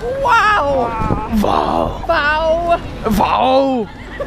Wow! Wow! Wow! Wow!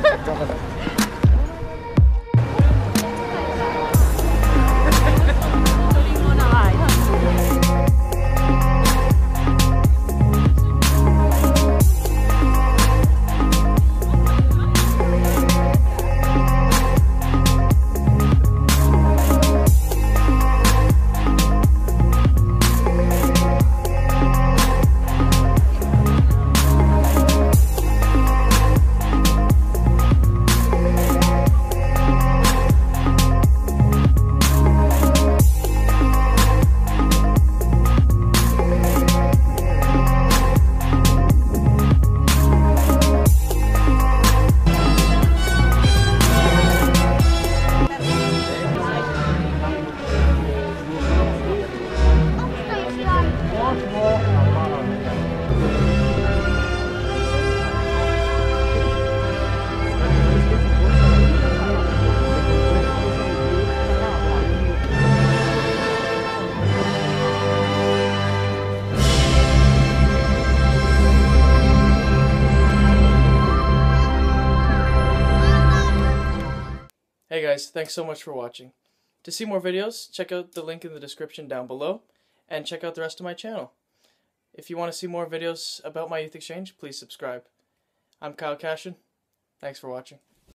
Hey guys, thanks so much for watching. To see more videos, check out the link in the description down below, and check out the rest of my channel. If you want to see more videos about my youth exchange, please subscribe. I'm Kyle Cashin. Thanks for watching.